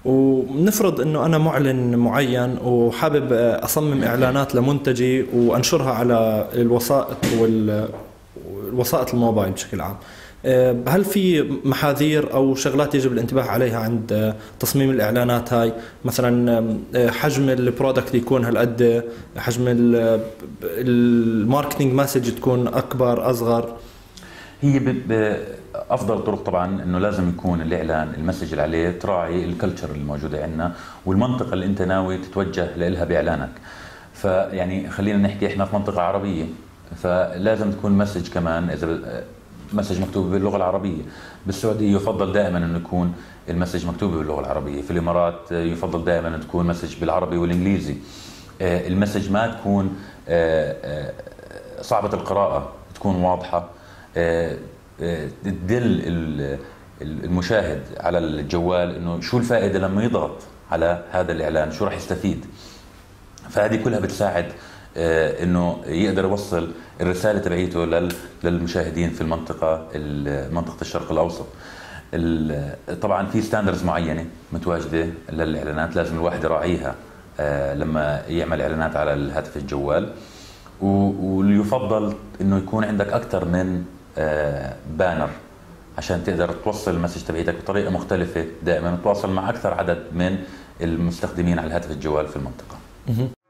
ونفرض انه انا معلن معين وحابب اصمم اعلانات لمنتجي وانشرها على الوسائط والوسائط الموبايل بشكل عام. هل في محاذير او شغلات يجب الانتباه عليها عند تصميم الاعلانات هاي؟ مثلا حجم البرودكت يكون هالقد، حجم الماركتينج مسج تكون اكبر اصغر؟ هي افضل طرق طبعا انه لازم يكون الاعلان المسج اللي عليه تراعي الكلتشر الموجوده عندنا والمنطقه اللي انت ناوي تتوجه لها باعلانك. فيعني خلينا نحكي احنا في منطقه عربيه، فلازم تكون مسج كمان اذا مسج مكتوبه باللغه العربيه. بالسعوديه يفضل دائما انه يكون المسج مكتوبه باللغه العربيه، في الامارات يفضل دائما انه تكون مسج بالعربي والانجليزي. المسج ما تكون صعبه القراءه، تكون واضحه، تدل المشاهد على الجوال انه شو الفائده لما يضغط على هذا الاعلان، شو راح يستفيد. فهذه كلها بتساعد انه يقدر يوصل الرساله تبعيته للمشاهدين في منطقه الشرق الاوسط. طبعا في ستاندرز معينه متواجده للاعلانات لازم الواحد يراعيها لما يعمل اعلانات على الهاتف الجوال. ويفضل انه يكون عندك اكثر من بانر عشان تقدر توصل المسج تبعيتك بطريقه مختلفه، دائما تتواصل مع اكثر عدد من المستخدمين على الهاتف الجوال في المنطقه.